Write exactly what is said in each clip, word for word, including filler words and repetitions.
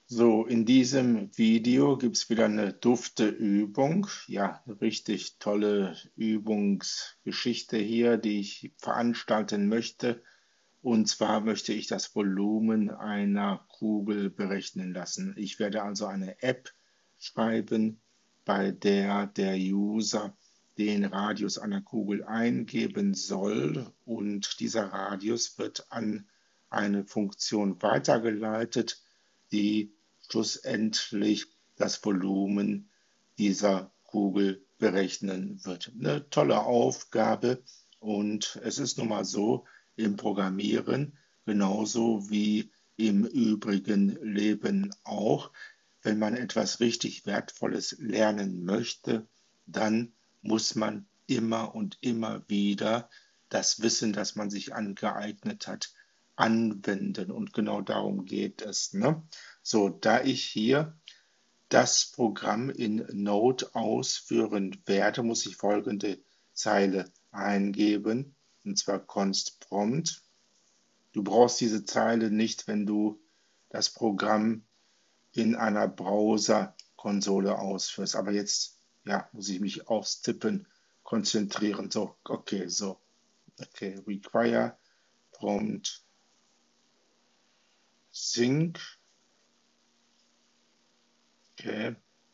So, in diesem Video gibt es wieder eine dufte Übung. Ja, eine richtig tolle Übungsgeschichte hier, die ich veranstalten möchte. Und zwar möchte ich das Volumen einer Kugel berechnen lassen. Ich werde also eine App schreiben, bei der der User den Radius einer Kugel eingeben soll und dieser Radius wird an eine Funktion weitergeleitet, die schlussendlich das Volumen dieser Kugel berechnen wird. Eine tolle Aufgabe und es ist nun mal so im Programmieren, genauso wie im übrigen Leben auch. Wenn man etwas richtig Wertvolles lernen möchte, dann muss man immer und immer wieder das Wissen, das man sich angeeignet hat, anwenden. Und genau darum geht es. Ne? So, da ich hier das Programm in Node ausführen werde, muss ich folgende Zeile eingeben, und zwar const prompt. Du brauchst diese Zeile nicht, wenn du das Programm in einer Browser-Konsole ausführst. Aber jetzt, ja, muss ich mich aufs Tippen konzentrieren. So, okay, so, okay, require prompt sync, okay,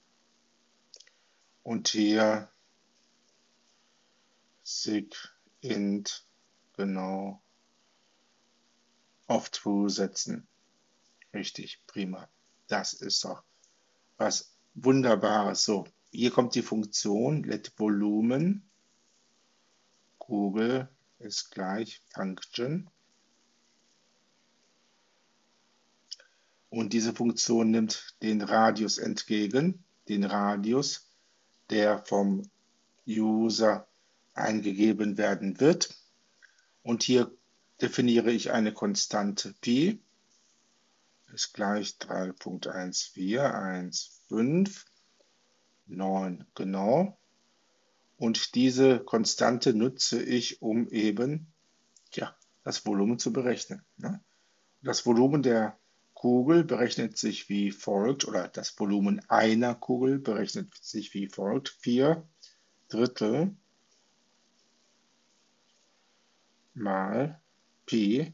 und hier sig int, genau, auf true setzen. Richtig, prima. Das ist doch was Wunderbares. So, hier kommt die Funktion let volumen Kugel ist gleich Function. Und diese Funktion nimmt den Radius entgegen, den Radius, der vom User eingegeben werden wird. Und hier definiere ich eine Konstante Pi, ist gleich drei Komma eins vier eins fünf neun, genau. Und diese Konstante nutze ich, um eben ja, das Volumen zu berechnen. Ne? Das Volumen der Kugel berechnet sich wie folgt, oder das Volumen einer Kugel berechnet sich wie folgt. vier Drittel mal Pi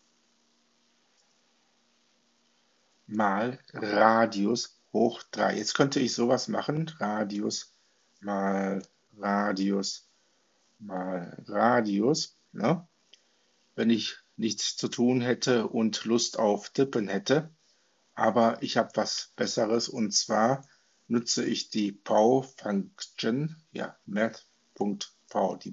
mal Radius hoch drei. Jetzt könnte ich sowas machen, Radius mal Radius mal Radius. Ne? Wenn ich nichts zu tun hätte und Lust auf Tippen hätte. Aber ich habe was Besseres und zwar nutze ich die Pau-Function, ja, math.pau, die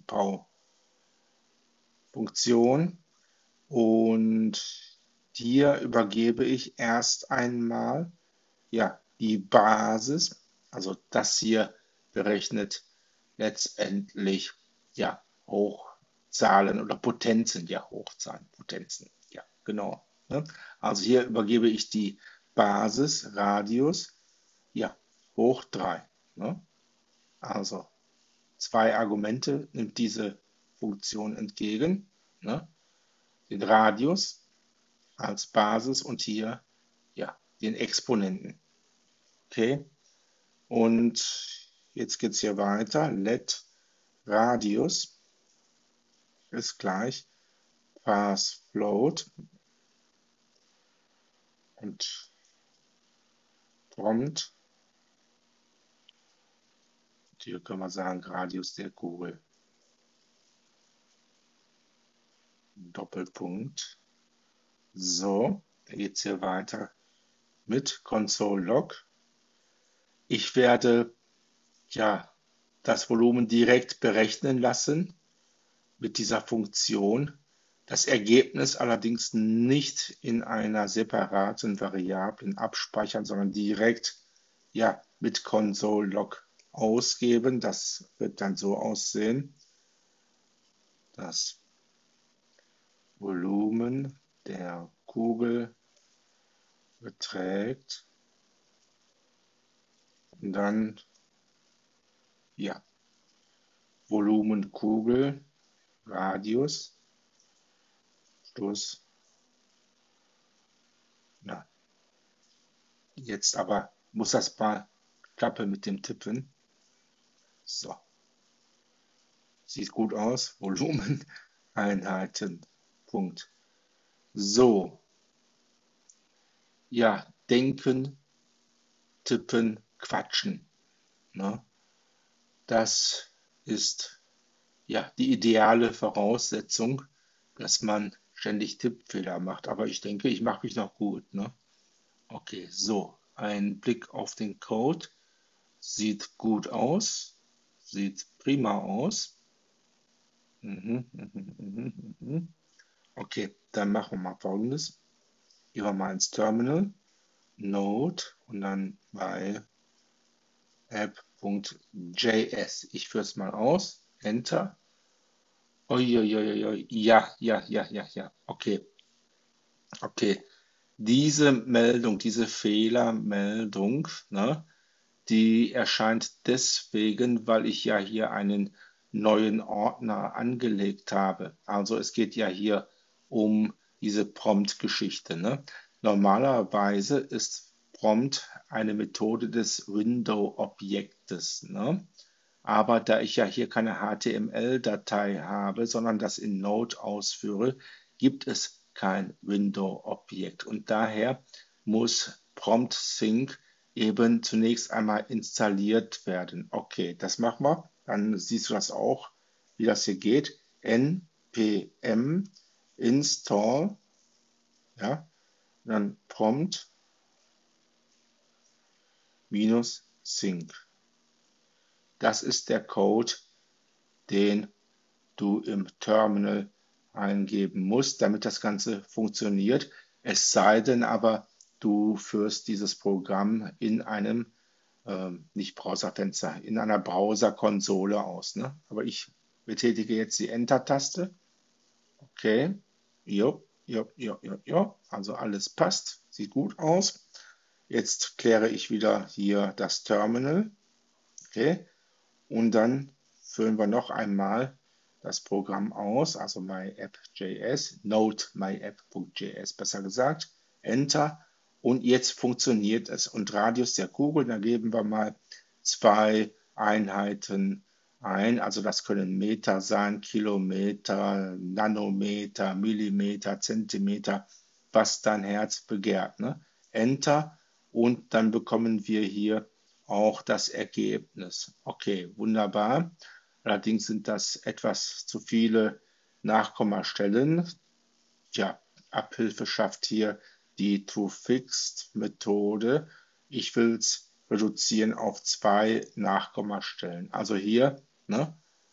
Pau-Funktion und hier übergebe ich erst einmal ja, die Basis, also das hier berechnet letztendlich ja, Hochzahlen oder Potenzen, ja, Hochzahlen, Potenzen, ja, genau. Ne? Also hier übergebe ich die Basis, Radius, ja, hoch drei. Ne? Also zwei Argumente nimmt diese Funktion entgegen. Ne? Den Radius als Basis und hier ja, den Exponenten. Okay, und jetzt geht es hier weiter. Let Radius ist gleich parsefloat und prompt, hier können wir sagen, Radius der Kugel. Doppelpunkt. So, dann geht es hier weiter mit Console Log. Ich werde ja das Volumen direkt berechnen lassen mit dieser Funktion. Das Ergebnis allerdings nicht in einer separaten Variablen abspeichern, sondern direkt ja, mit Console Log ausgeben. Das wird dann so aussehen. Das Volumen der Kugel beträgt und dann ja, Volumen Kugel, Radius, Schluss, na, jetzt aber muss das mal klappen mit dem Tippen. So, sieht gut aus. Volumen, Einheiten, Punkt. So, ja, denken, tippen, quatschen. Ne? Das ist ja die ideale Voraussetzung, dass man ständig Tippfehler macht. Aber ich denke, ich mache mich noch gut. Ne? Okay, so, ein Blick auf den Code. Sieht gut aus. Sieht prima aus. Mhm, mhm, mhm, mhm. Okay, dann machen wir mal Folgendes. Gehen wir mal ins Terminal, Node und dann bei app.js. Ich führe es mal aus. Enter. Uiuiuiui. Ja, ja, ja, ja, ja. Okay, okay. Diese Meldung, diese Fehlermeldung, ne, die erscheint deswegen, weil ich ja hier einen neuen Ordner angelegt habe. Also es geht ja hier um diese Prompt-Geschichte, ne? Normalerweise ist Prompt eine Methode des Window-Objektes, ne? Aber da ich ja hier keine H T M L-Datei habe, sondern das in Node ausführe, gibt es kein Window-Objekt. Und daher muss PromptSync eben zunächst einmal installiert werden. Okay, das machen wir. Dann siehst du das auch, wie das hier geht. npm install, ja, dann prompt minus sync. Das ist der Code, den du im Terminal eingeben musst, damit das Ganze funktioniert. Es sei denn aber, du führst dieses Programm in einem, ähm, nicht Browserfenster, in einer Browserkonsole aus. Ne? Aber ich betätige jetzt die Enter-Taste. Okay, jo, jo, jo, jo, jo. Also alles passt, sieht gut aus. Jetzt kläre ich wieder hier das Terminal. Okay, und dann füllen wir noch einmal das Programm aus, also myapp.js, node myapp.js besser gesagt, Enter und jetzt funktioniert es. Und Radius der Kugel, da geben wir mal zwei Einheiten ein, also das können Meter sein, Kilometer, Nanometer, Millimeter, Zentimeter, was dein Herz begehrt. Ne? Enter und dann bekommen wir hier auch das Ergebnis. Okay, wunderbar. Allerdings sind das etwas zu viele Nachkommastellen. Tja, Abhilfe schafft hier die ToFixed-Methode. Ich will es reduzieren auf zwei Nachkommastellen. Also hier, ne,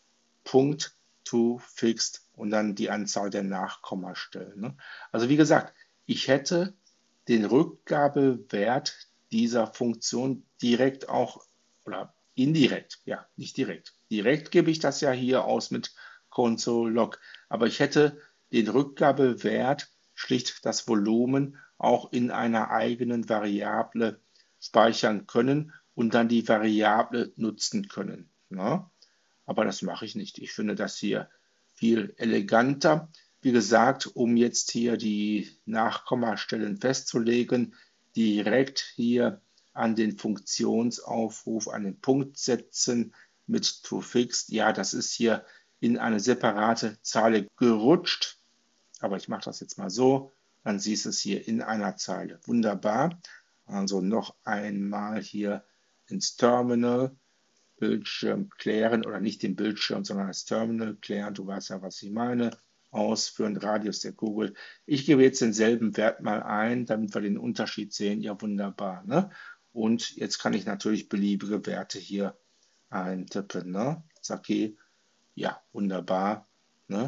Punkt ToFixed und dann die Anzahl der Nachkommastellen. Ne? Also wie gesagt, ich hätte den Rückgabewert dieser Funktion direkt auch oder indirekt, ja, nicht direkt. Direkt gebe ich das ja hier aus mit console.log, aber ich hätte den Rückgabewert, schlicht das Volumen, auch in einer eigenen Variable speichern können und dann die Variable nutzen können. Ne? Aber das mache ich nicht. Ich finde das hier viel eleganter. Wie gesagt, um jetzt hier die Nachkommastellen festzulegen, direkt hier an den Funktionsaufruf einen Punkt setzen mit ToFixed. Ja, das ist hier in eine separate Zeile gerutscht. Aber ich mache das jetzt mal so. Dann siehst du es hier in einer Zeile. Wunderbar. Also noch einmal hier ins Terminal. Bildschirm klären oder nicht den Bildschirm, sondern das Terminal klären. Du weißt ja, was ich meine. Ausführen, Radius der Kugel. Ich gebe jetzt denselben Wert mal ein, damit wir den Unterschied sehen. Ja, wunderbar. Ne? Und jetzt kann ich natürlich beliebige Werte hier eintippen. Ne? Saki, ja, wunderbar. Ne?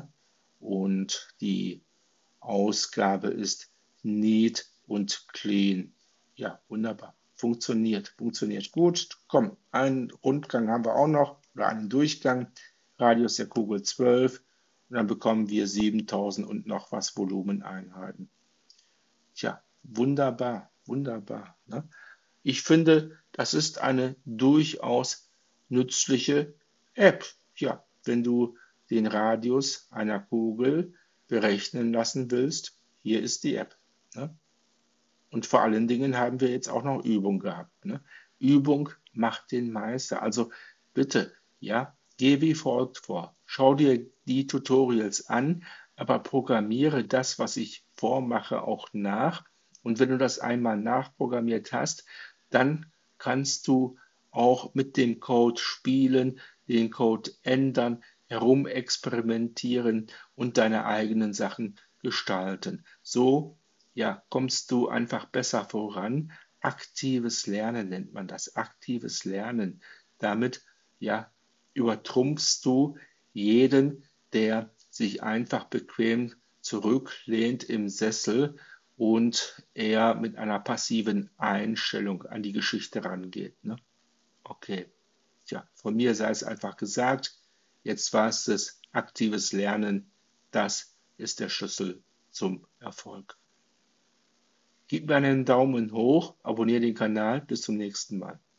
Und die Ausgabe ist neat und clean. Ja, wunderbar. Funktioniert, funktioniert gut. Komm, einen Rundgang haben wir auch noch oder einen Durchgang. Radius der Kugel zwölf und dann bekommen wir siebentausend und noch was Volumeneinheiten. Tja, wunderbar, wunderbar. Ne? Ich finde, das ist eine durchaus nützliche App. Ja, wenn du den Radius einer Kugel berechnen lassen willst, hier ist die App. Ne? Und vor allen Dingen haben wir jetzt auch noch Übung gehabt, ne? Übung macht den Meister. Also bitte, ja, geh wie folgt vor. Schau dir die Tutorials an, aber programmiere das, was ich vormache, auch nach. Und wenn du das einmal nachprogrammiert hast, dann kannst du auch mit dem Code spielen, den Code ändern, herumexperimentieren und deine eigenen Sachen gestalten. So, ja, kommst du einfach besser voran. Aktives Lernen nennt man das. Aktives Lernen. Damit, ja, übertrumpfst du jeden, der sich einfach bequem zurücklehnt im Sessel und eher mit einer passiven Einstellung an die Geschichte rangeht. Ne? Okay, tja, von mir sei es einfach gesagt, jetzt war es das aktives Lernen, das ist der Schlüssel zum Erfolg. Gib mir einen Daumen hoch, abonniere den Kanal, bis zum nächsten Mal.